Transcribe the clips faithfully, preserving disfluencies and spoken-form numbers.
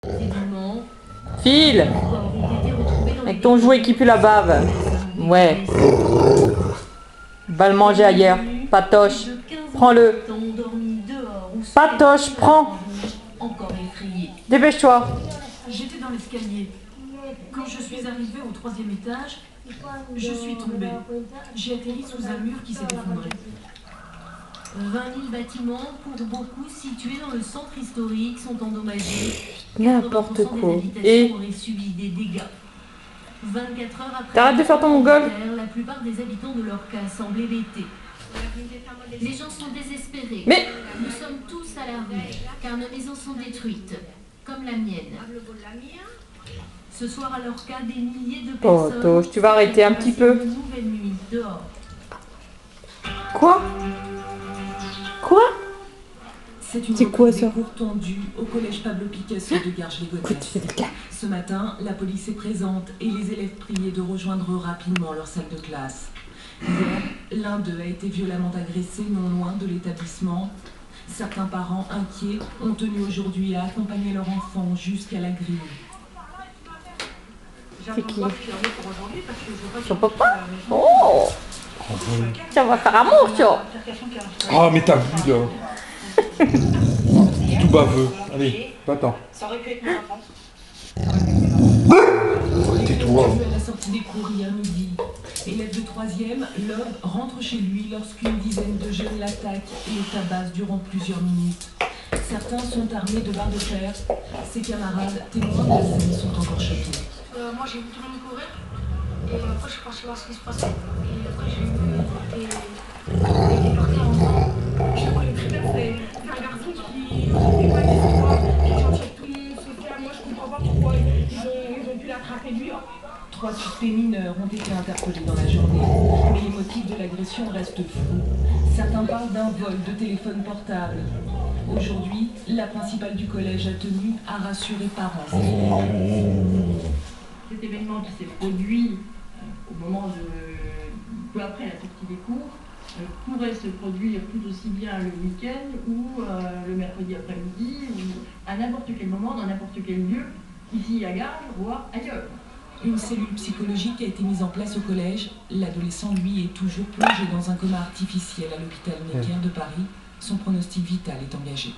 File! Avec ton jouet qui pue la bave. Ouais. Va le manger ailleurs. Patoche. Prends-le. Patoche, prends. Dépêche-toi. J'étais dans l'escalier. Quand je suis arrivée au troisième étage, je suis tombée. J'ai atterri sous un mur qui s'est effondré. vingt mille bâtiments, pour beaucoup situés dans le centre historique, sont endommagés. N'importe quoi. Et Et auraient subi des dégâts. vingt-quatre heures après, t'arrêtes de faire ton mongol. la plupart des habitants de Lorca semblent hébétés. Les gens sont désespérés. Mais Nous sommes tous à la rue, car nos maisons sont détruites, comme la mienne. Ce soir à Lorca, des milliers de Oh, personnes... Toche, tu vas arrêter un petit peu. Une nouvelle nuit dehors. Quoi? Quoi? C'est une C'est quoi, reprise ça des cours tendus au collège Pablo Picasso de Écoute, Garges-les-Gonesse. fais des cas. Ce matin, la police est présente et les élèves priés de rejoindre rapidement leur salle de classe. Hier, l'un d'eux a été violemment agressé non loin de l'établissement. Certains parents inquiets ont tenu aujourd'hui à accompagner leur enfant jusqu'à la grille. C'est qui? Son papa? Oh! Ça va faire amour, ça! Ah, mais t'as vu là. Tout baveux. Allez, va-t'en. Ça aurait pu être mon enfant. Tais-toi. À la sortie des cours hier midi, élève de troisième, Lob rentre chez lui lorsqu'une dizaine de jeunes l'attaquent et le tabassent durant plusieurs minutes. Certains sont armés de barres de fer. Ses camarades, témoins de la scène, sont encore choqués. Euh, moi j'ai vu tout le monde courir et euh, après je suis parti voir ce qui se passait. Et après j'ai vu euh, et, et par terre en bas. Je le voyais très bien, c'est un garçon qui est pas des qui cherchait tout le monde social. Moi je comprends pas pourquoi ils ont, ils ont pu l'attraper lui. Trois suspects mineurs ont été interpellés dans la journée, mais les motifs de l'agression restent flous. Certains parlent d'un vol de téléphone portable. Aujourd'hui, la principale du collège a tenu à rassurer parents et élèves. Cet événement qui s'est produit euh, au moment de, peu après la sortie des cours, euh, pourrait se produire tout aussi bien le week-end ou euh, le mercredi après-midi ou à n'importe quel moment, dans n'importe quel lieu, ici à Garges, voire ailleurs. Une cellule psychologique a été mise en place au collège. L'adolescent, lui, est toujours plongé dans un coma artificiel à l'hôpital Necker de Paris. Son pronostic vital est engagé.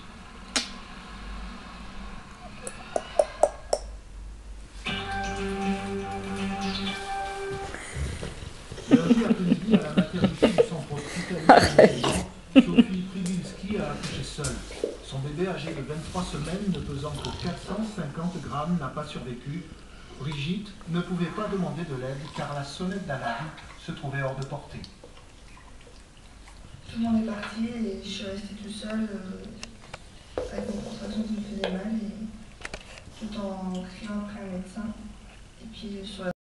Lundi après-midi, à la maternité du centre hospitalier, Sophie Pribinski a accouché seule. Son bébé âgé de vingt-trois semaines, ne pesant que quatre cent cinquante grammes, n'a pas survécu. Brigitte ne pouvait pas demander de l'aide car la sonnette d'alarme se trouvait hors de portée. Tout le monde est parti et je suis restée tout seul euh, avec mon contraction qui me faisait mal et tout en criant après un médecin. Et puis sur la